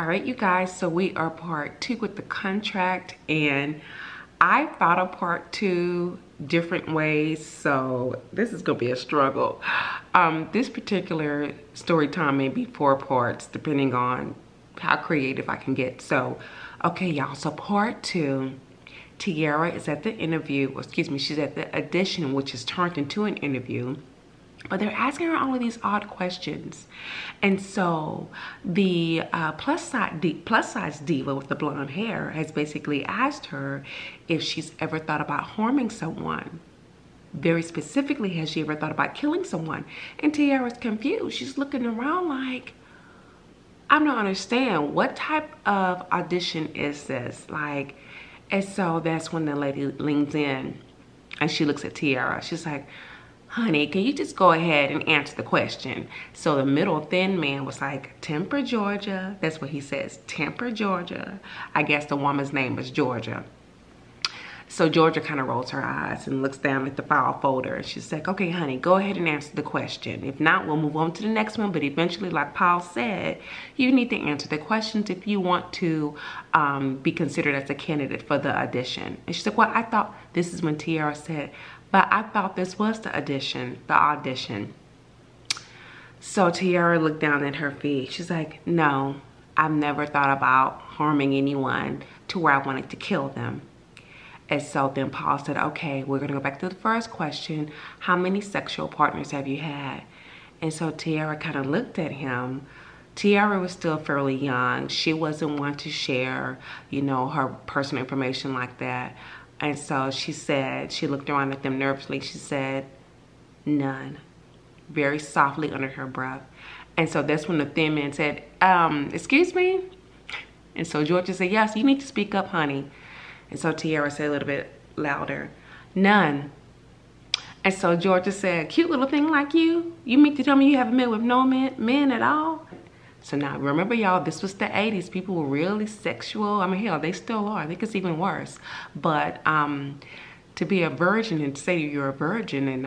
right, you guys, so we are part 2 with the contract, and I thought of part 2 different ways, so this is gonna be a struggle. This particular story time may be 4 parts depending on how creative I can get. So okay, y'all, so part 2, Tiara is at the interview, or excuse me, she's at the audition, which is turned into an interview. But they're asking her all of these odd questions. And so the plus size diva with the blonde hair has basically asked her if she's ever thought about harming someone. Very specifically, has she ever thought about killing someone? And Tiara's confused. She's looking around like, I don't understand. What type of audition is this? Like, and so that's when the lady leans in and she looks at Tiara. She's like, honey, can you just go ahead and answer the question? So the middle thin man was like, Temper, Georgia. That's what he says, Temper, Georgia. I guess the woman's name was Georgia. So Georgia kind of rolls her eyes and looks down at the file folder. She's like, okay, honey, go ahead and answer the question. If not, we'll move on to the next one. But eventually, like Paul said, you need to answer the questions if you want to be considered as a candidate for the audition. And she's like, well, I thought, this is when Tiara said, but I thought this was the audition. So Tiara looked down at her feet. She's like, no, I've never thought about harming anyone to where I wanted to kill them. And so then Paul said, okay, we're gonna go back to the first question. How many sexual partners have you had? And so Tiara kind of looked at him. Tiara was still fairly young. She wasn't one to share, you know, her personal information like that. And so she said, she looked around at them nervously. She said, none, very softly under her breath. And so that's when the thin man said, excuse me? And so Georgia said, yes, you need to speak up, honey. And so Tiara said a little bit louder, none. And so Georgia said, cute little thing like you? You mean to tell me you haven't met with no men at all? So now, remember y'all, this was the 80s. People were really sexual. I mean, hell, they still are. I think it's even worse. But to be a virgin and say you're a virgin in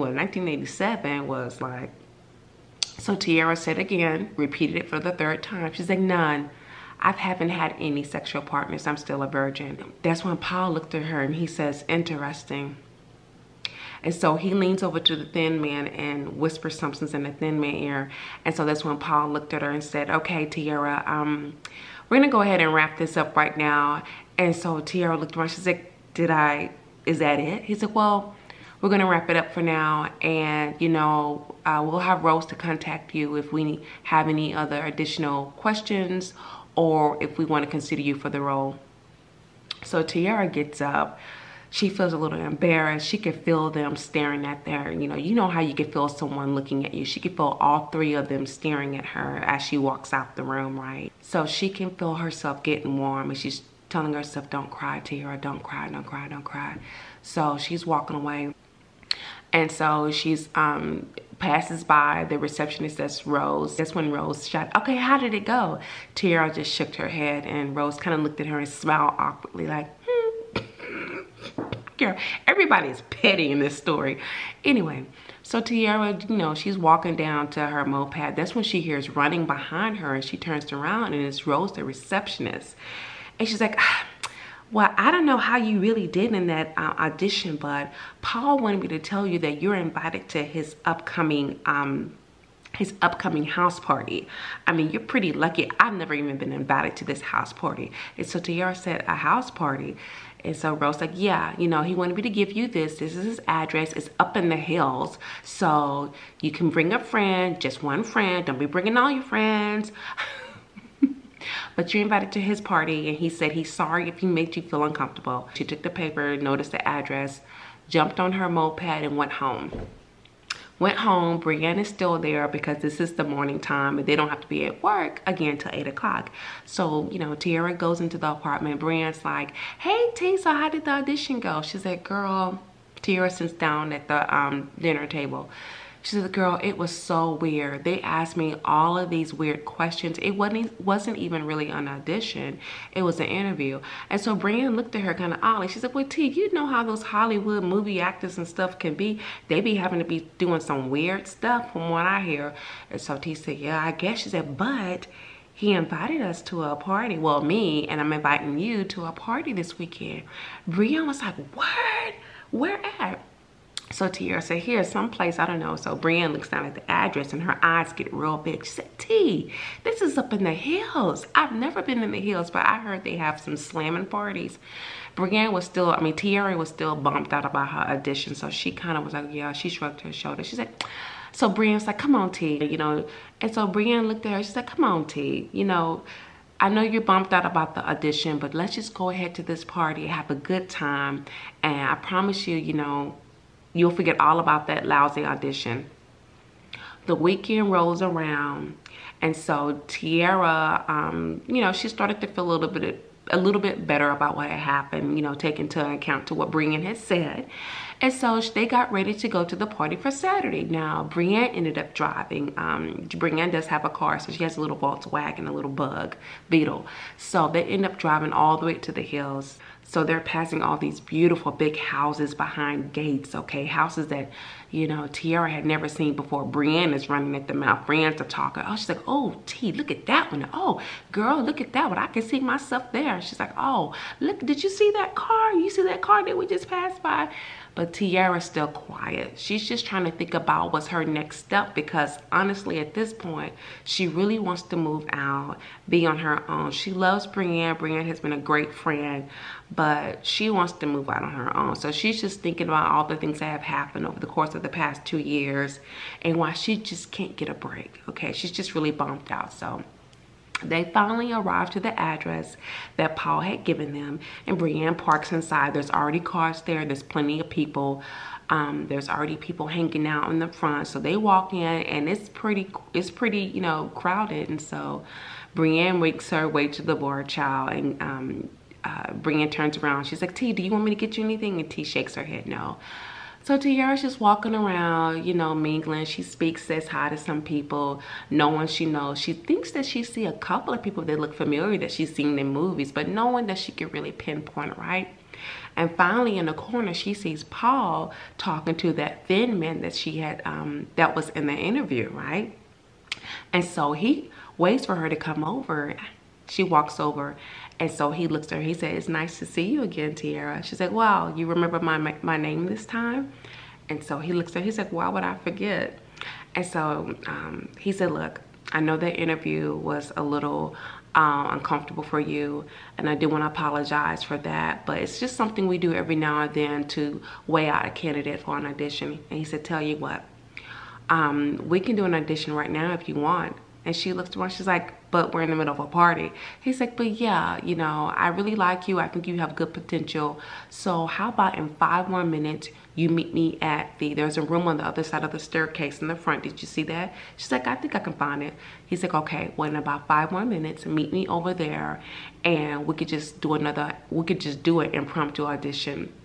1987 was like, so Tiara said again, repeated it for the 3rd time. She's like, none. I haven't had any sexual partners. I'm still a virgin. That's when Paul looked at her and he says, interesting. And so he leans over to the thin man and whispers something in the thin man's ear. And so that's when Paul looked at her and said, okay, Tiara, we're gonna go ahead and wrap this up right now. And so Tiara looked around, she's like, is that it? He said, well, we're gonna wrap it up for now. And you know, we'll have Rose to contact you if we have any other additional questions or if we wanna consider you for the role. So Tiara gets up. She feels a little embarrassed. She could feel them staring at her. You know how you could feel someone looking at you. She could feel all 3 of them staring at her as she walks out the room, right? So she can feel herself getting warm and she's telling herself, don't cry, Tiara, don't cry, don't cry, don't cry. So she's walking away. And so she's passes by the receptionist, that's Rose. That's when Rose shot, okay, how did it go? Tiara just shook her head and Rose kind of looked at her and smiled awkwardly like, Girl, everybody's petty in this story. Anyway, so Tiara, you know, she's walking down to her moped. That's when she hears running behind her and she turns around and it's Rose, the receptionist. And she's like, well, I don't know how you really did in that audition, but Paul wanted me to tell you that you're invited to his upcoming house party. I mean, you're pretty lucky. I've never even been invited to this house party. And so Tiara said, a house party? And so Rose like, yeah, you know, he wanted me to give you this. This is his address. It's up in the hills. So you can bring a friend, just one friend. Don't be bringing all your friends. But you're invited to his party. And he said he's sorry if he made you feel uncomfortable. She took the paper, noticed the address, jumped on her moped and went home. Brienne is still there because this is the morning time and they don't have to be at work again till 8 o'clock. So, you know, Tiara goes into the apartment. Brienne's like, hey, T, so how did the audition go? She's like, girl, Tiara sits down at the dinner table. She said, girl, it was so weird. They asked me all of these weird questions. It wasn't even really an audition. It was an interview. And so Brienne looked at her kind of oddly. She said, well, T, you know how those Hollywood movie actors and stuff can be. They be having to be doing some weird stuff from what I hear. And so T said, yeah, I guess. She said, but he invited us to a party. Well, me, and I'm inviting you to a party this weekend. Brienne was like, what? Where at? So Tiara said, here's someplace, I don't know. So Brienne looks down at the address and her eyes get real big. She said, T, this is up in the hills. I've never been in the hills, but I heard they have some slamming parties. Brienne was still, Tiara was still bummed out about her audition. So she kind of was like, yeah, she shrugged her shoulders. She's like, so Brienne's like, come on, T, you know. And so Brienne looked at her, she's like, come on, T, you know, I know you're bummed out about the audition, but let's just go ahead to this party, have a good time. And I promise you, you know, you'll forget all about that lousy audition. The weekend rolls around, and so Tiara, you know, she started to feel a little bit better about what had happened, you know, taking into account to what Brienne had said. And so they got ready to go to the party for Saturday. Now, Brienne ended up driving. Brienne does have a car, so she has a little Volkswagen, a little bug Beetle. So they end up driving all the way to the hills. So they're passing all these beautiful big houses behind gates, okay? Houses that, you know, Tiara had never seen before. Brienne is running at the mouth. Brienne's a talker. Oh, she's like, oh, T, look at that one. Oh, girl, look at that one. I can see myself there. She's like, oh, look, did you see that car? You see that car that we just passed by? But Tiara's still quiet. She's just trying to think about what's her next step, because honestly, at this point, she really wants to move out, be on her own. She loves Brienne. Brienne has been a great friend, but she wants to move out on her own. So she's just thinking about all the things that have happened over the course of the past 2 years and why she just can't get a break, okay? She's just really bummed out. So they finally arrived to the address that Paul had given them, and Brienne parks inside. There's already cars there. There's plenty of people. There's already people hanging out in the front. So they walk in, and it's pretty, you know, crowded. And so Brienne makes her way to the bar, child, and Brienne turns around. She's like, T, do you want me to get you anything? And T shakes her head no. So Tiara's just walking around, you know, mingling. She speaks, says hi to some people, no one she knows. She thinks that she see a couple of people that look familiar that she's seen in movies, but no one that she can really pinpoint, right? And finally, in the corner, she sees Paul talking to that thin man that she had, that was in the interview, right? And so he waits for her to come over. She walks over, and so he looks at her. He said, it's nice to see you again, Tiara. She's like, wow, you remember my name this time? And so he looks at her. He's like, why would I forget? And so he said, look, I know that interview was a little uncomfortable for you, and I do want to apologize for that, but it's just something we do every now and then to weigh out a candidate for an audition. And he said, tell you what, we can do an audition right now if you want. And she looks around, she's like, but we're in the middle of a party. He's like, but yeah, you know, I really like you. I think you have good potential. So how about in 5 more minutes, you meet me at there's a room on the other side of the staircase in the front. Did you see that? She's like, I think I can find it. He's like, okay, well, in about 5 more minutes, meet me over there, and we could just do an impromptu audition.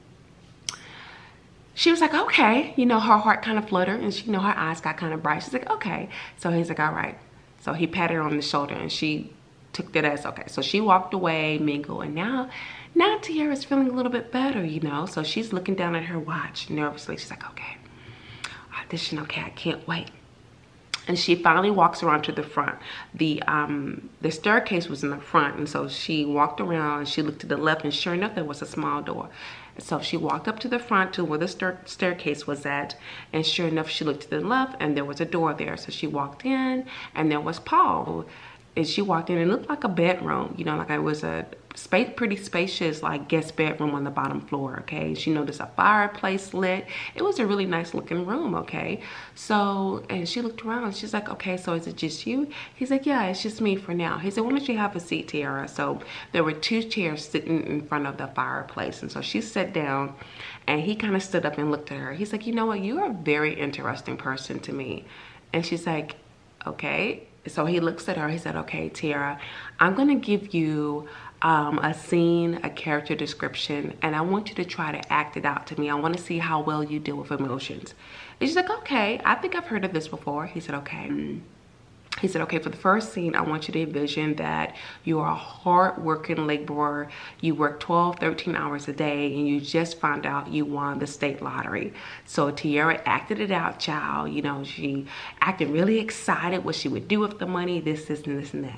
She was like, okay. You know, her heart kind of fluttered, and she, you know, her eyes got kind of bright. She's like, okay. So he's like, all right. So he patted her on the shoulder, and she took that as okay. So she walked away, mingled, and now Tiara's feeling a little bit better, you know. So she's looking down at her watch nervously. She's like, okay, audition, okay, I can't wait. And she finally walks around to the front. The staircase was in the front, and so she walked around and she looked to the left, and sure enough, there was a small door. So she walked up to the front to where the staircase was at, and sure enough, she looked to the left, and there was a door there. So she walked in, and there was Paul. And she walked in, and it looked like a bedroom, you know, like it was a pretty spacious, like, guest bedroom on the bottom floor, okay? She noticed a fireplace lit. It was a really nice looking room, okay? So, and she looked around, and she's like, okay, so is it just you? He's like, yeah, it's just me for now. He said, why don't you have a seat, Tiara? So there were 2 chairs sitting in front of the fireplace, and so she sat down, and he kind of stood up and looked at her. He's like, you know what? You're a very interesting person to me. And she's like, okay. So he looks at her. He said, okay, Tiara, I'm going to give you a scene, a character description, and I want you to try to act it out to me. I want to see how well you deal with emotions. And she's like, okay, I think I've heard of this before. He said, okay. He said, okay, for the first scene, I want you to envision that you are a hard-working laborer. You work 12, 13 hours a day, and you just found out you won the state lottery. So Tiara acted it out, child. You know, she acted really excited what she would do with the money, this, and this, and that.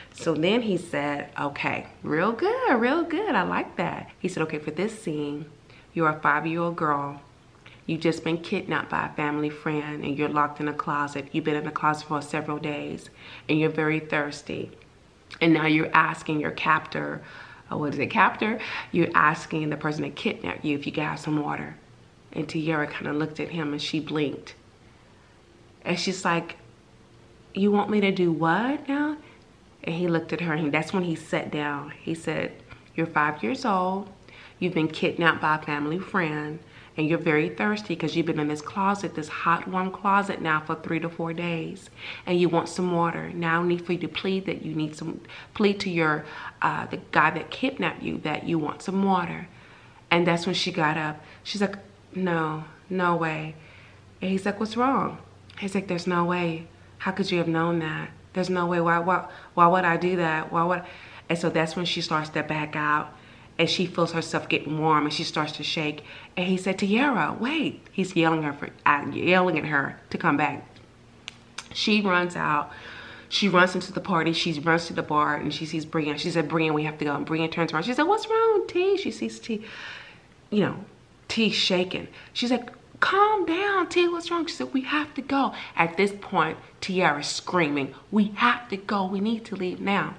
So then he said, okay, real good, real good. I like that. He said, okay, for this scene, you're a 5-year-old girl. You've just been kidnapped by a family friend and you're locked in a closet. You've been in the closet for several days and you're very thirsty. And now you're asking your captor, what is it, captor? You're asking the person that kidnapped you if you could have some water. And Tierra kind of looked at him and she blinked. And she's like, you want me to do what now? And he looked at her and that's when he sat down. He said, you're 5 years old. You've been kidnapped by a family friend and you're very thirsty because you've been in this closet, this hot, warm closet now for 3 to 4 days. And you want some water. Now I need for you to plead that you need some, plead to your, the guy that kidnapped you that you want some water. And that's when she got up. She's like, no, no way. And he's like, what's wrong? He's like, there's no way. How could you have known that? There's no way. Why would I do that? Why would? And so that's when she starts to back out and she feels herself getting warm and she starts to shake. And he said, Tierra, wait. He's yelling at her to come back. She runs out. She runs into the party. She runs to the bar and she sees Brienne. She said, Brienne, we have to go. And Brienne turns around. She said, what's wrong, T? She sees T, you know, T shaking. She's like, calm down, T, what's wrong? She said, we have to go. At this point, Tierra's screaming, we have to go, we need to leave now.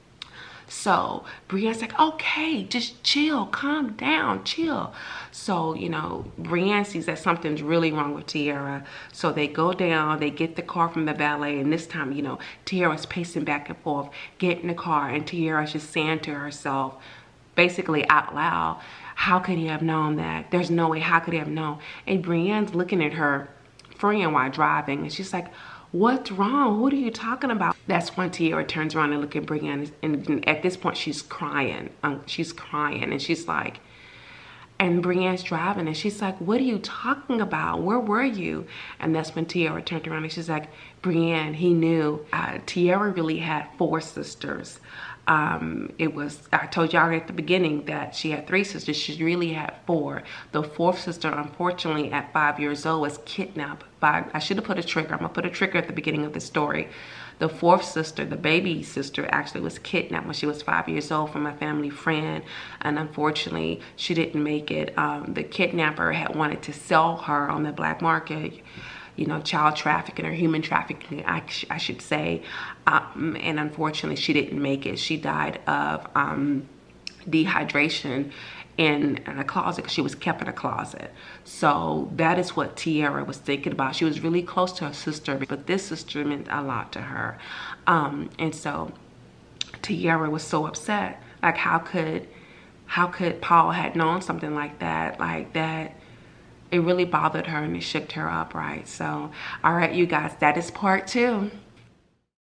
So Brienne's like, okay, just chill, calm down, chill. So, you know, Brienne sees that something's really wrong with Tierra. So they go down, they get the car from the valet, and this time, you know, Tierra's pacing back and forth, get in the car, and Tierra's just saying to herself, basically out loud, how could he have known that? There's no way, how could he have known? And Brienne's looking at her friend while driving, and she's like, what's wrong? What are you talking about? That's when Tierra turns around and looks at Brienne, and at this point, she's crying. She's crying, and she's like, and Brienne's driving, and she's like, what are you talking about? Where were you? And that's when Tierra turned around, and she's like, Brienne, he knew. Tierra really had 4 sisters. I told y'all at the beginning that she had 3 sisters. She really had 4. The 4th sister, unfortunately, at 5 years old, was kidnapped by, I should have put a trigger. I'm gonna put a trigger at the beginning of the story. The 4th sister, the baby sister, actually was kidnapped when she was 5 years old from a family friend. And unfortunately, she didn't make it. The kidnapper had wanted to sell her on the black market. You know, child trafficking or human trafficking, I should say. And unfortunately, she didn't make it. She died of dehydration in a closet because she was kept in a closet. So that is what Tierra was thinking about. She was really close to her sister, but this sister meant a lot to her. And so Tierra was so upset. Like, how could Paul had known something like that? It really bothered her and it shook her up, right? So, all right, you guys, that is part 2.